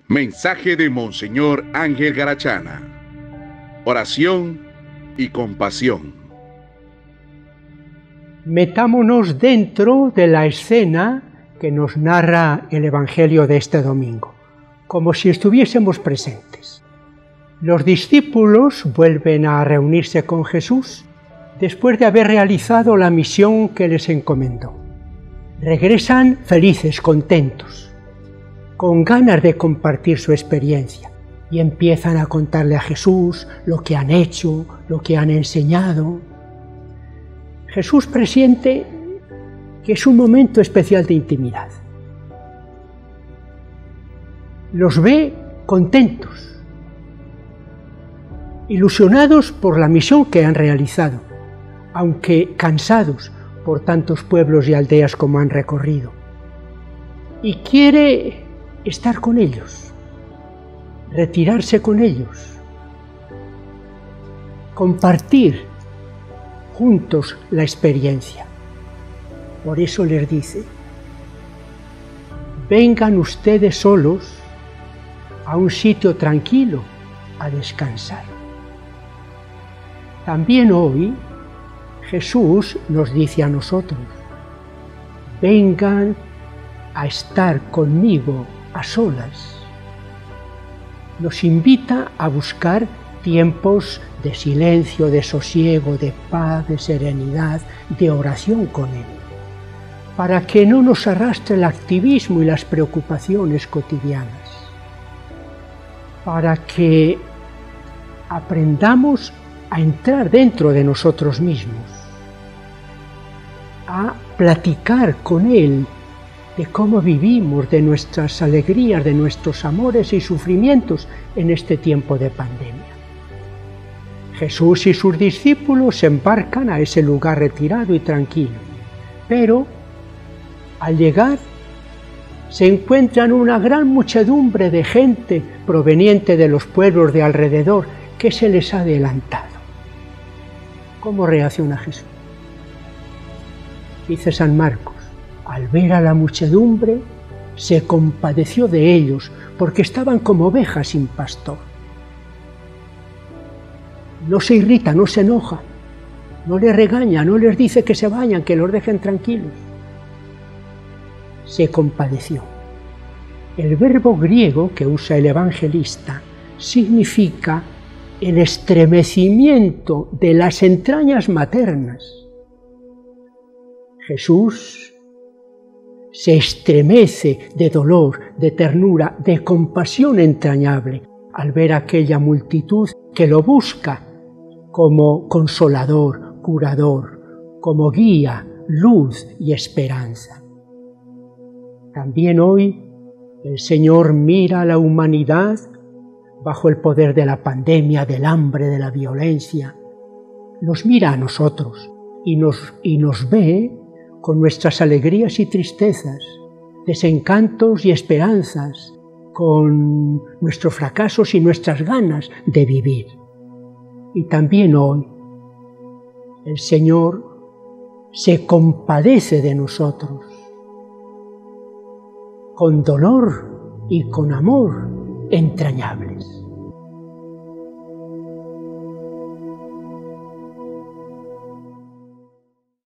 Mensaje de Monseñor Ángel Garachana. Oración y compasión. Metámonos dentro de la escena que nos narra el Evangelio de este domingo, como si estuviésemos presentes. Los discípulos vuelven a reunirse con Jesús después de haber realizado la misión que les encomendó. Regresan felices, contentos, con ganas de compartir su experiencia, y empiezan a contarle a Jesús lo que han hecho, lo que han enseñado. Jesús presiente que es un momento especial de intimidad. Los ve contentos, ilusionados por la misión que han realizado, aunque cansados por tantos pueblos y aldeas como han recorrido. Y quiere estar con ellos, retirarse con ellos, compartir juntos la experiencia. Por eso les dice: vengan ustedes solos a un sitio tranquilo a descansar. También hoy Jesús nos dice a nosotros: vengan a estar conmigo a solas. Nos invita a buscar tiempos de silencio, de sosiego, de paz, de serenidad, de oración con Él, para que no nos arrastre el activismo y las preocupaciones cotidianas, para que aprendamos a entrar dentro de nosotros mismos, a platicar con Él de cómo vivimos, de nuestras alegrías, de nuestros amores y sufrimientos en este tiempo de pandemia. Jesús y sus discípulos se embarcan a ese lugar retirado y tranquilo, pero al llegar se encuentran una gran muchedumbre de gente proveniente de los pueblos de alrededor que se les ha adelantado. ¿Cómo reacciona Jesús? Dice San Marcos: al ver a la muchedumbre, se compadeció de ellos, porque estaban como ovejas sin pastor. No se irrita, no se enoja, no les regaña, no les dice que se vayan, que los dejen tranquilos. Se compadeció. El verbo griego que usa el evangelista significa el estremecimiento de las entrañas maternas. Jesús se estremece de dolor, de ternura, de compasión entrañable al ver a aquella multitud que lo busca como consolador, curador, como guía, luz y esperanza. También hoy el Señor mira a la humanidad bajo el poder de la pandemia, del hambre, de la violencia. Nos mira a nosotros y nos ve con nuestras alegrías y tristezas, desencantos y esperanzas, con nuestros fracasos y nuestras ganas de vivir. Y también hoy el Señor se compadece de nosotros, con dolor y con amor entrañables.